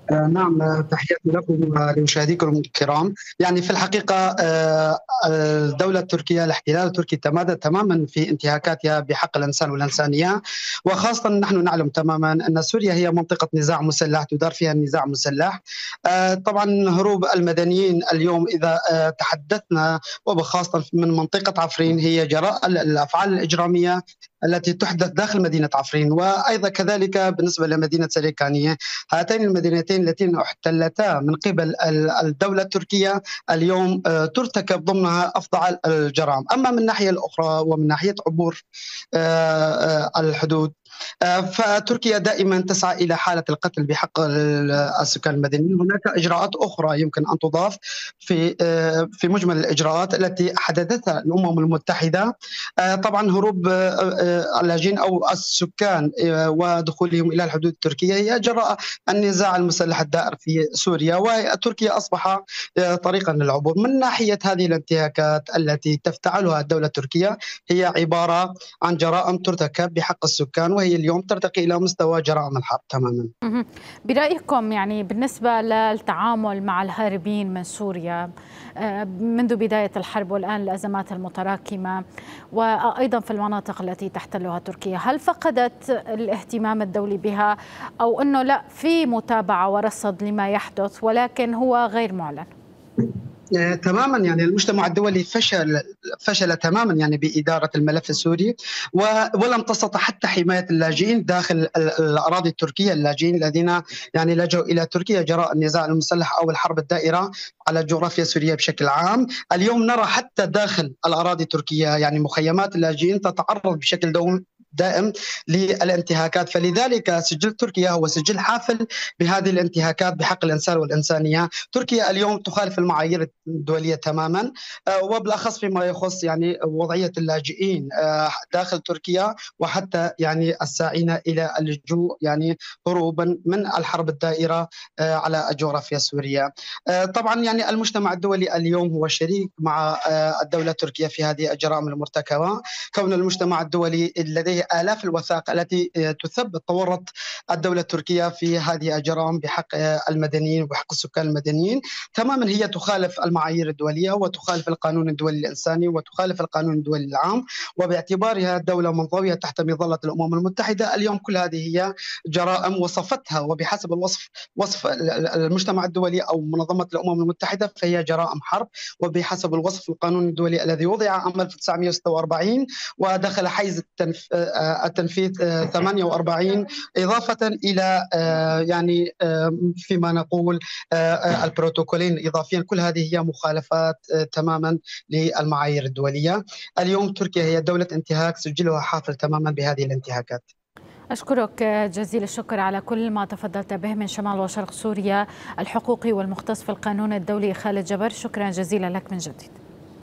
نعم، تحياتي لكم ولمشاهديكم الكرام. يعني في الحقيقة الدولة التركية، الاحتلال التركي تمادى تماما في انتهاكاتها بحق الإنسان والإنسانية، وخاصة نحن نعلم تماما أن سوريا هي منطقة نزاع مسلح تدار فيها النزاع مسلح. طبعا هروب المدنيين اليوم إذا تحدثنا، وبخاصة من منطقة عفرين، هي جراء الأفعال الإجرامية التي تحدث داخل مدينة عفرين، وأيضا كذلك بالنسبة لمدينة سريكانية. هاتين المدينتين اللتين احتلتا من قبل الدولة التركية اليوم ترتكب ضمنها أفظع الجرائم. أما من الناحية الأخرى ومن ناحية عبور الحدود، فتركيا دائما تسعى إلى حالة القتل بحق السكان المدنيين. هناك إجراءات أخرى يمكن أن تضاف في مجمل الإجراءات التي حددتها الأمم المتحدة. طبعا هروب اللاجئين أو السكان ودخولهم إلى الحدود التركية هي جراء النزاع المسلح الدائر في سوريا، وتركيا أصبح طريقا للعبور. من ناحية هذه الانتهاكات التي تفتعلها الدولة التركية، هي عبارة عن جرائم ترتكب بحق السكان، وهي اليوم ترتقي إلى مستوى جرائم الحرب تماما. برأيكم يعني بالنسبة للتعامل مع الهاربين من سوريا منذ بداية الحرب والآن الأزمات المتراكمة وأيضا في المناطق التي تحتلها تركيا، هل فقدت الاهتمام الدولي بها أو أنه لا في متابعة ورصد لما يحدث ولكن هو غير معلن؟ تماما، يعني المجتمع الدولي فشل تماما يعني بإدارة الملف السوري، ولم تستطع حتى حماية اللاجئين داخل الأراضي التركية، اللاجئين الذين يعني لجوا إلى تركيا جراء النزاع المسلح أو الحرب الدائرة على الجغرافيا السورية بشكل عام. اليوم نرى حتى داخل الأراضي التركية يعني مخيمات اللاجئين تتعرض بشكل دائم للانتهاكات، فلذلك سجل تركيا هو سجل حافل بهذه الانتهاكات بحق الإنسان والإنسانية. تركيا اليوم تخالف المعايير الدولية تماما، وبالأخص فيما يخص يعني وضعية اللاجئين داخل تركيا، وحتى يعني الساعين إلى اللجوء يعني هروبا من الحرب الدائرة على الجغرافيا السورية. طبعا يعني المجتمع الدولي اليوم هو شريك مع الدولة التركية في هذه الجرائم المرتكبة، كون المجتمع الدولي لديه آلاف الوثائق التي تثبت تورط الدولة التركية في هذه الجرائم بحق المدنيين وبحق السكان المدنيين. تماما هي تخالف المعايير الدولية وتخالف القانون الدولي الإنساني وتخالف القانون الدولي العام، وباعتبارها دولة منضوية تحت مظلة الأمم المتحدة اليوم كل هذه هي جرائم وصفتها، وبحسب وصف المجتمع الدولي أو منظمة الأمم المتحدة فهي جرائم حرب، وبحسب الوصف القانون الدولي الذي وضع عام 1946 ودخل حيز التنفيذ 48 إضافة إلى يعني فيما نقول البروتوكولين الإضافيين. كل هذه هي مخالفات تماما للمعايير الدولية. اليوم تركيا هي دولة انتهاك سجلها حافل تماما بهذه الانتهاكات. أشكرك جزيل الشكر على كل ما تفضلت به من شمال وشرق سوريا الحقوقي والمختص في القانون الدولي خالد جبر، شكرا جزيلا لك من جديد.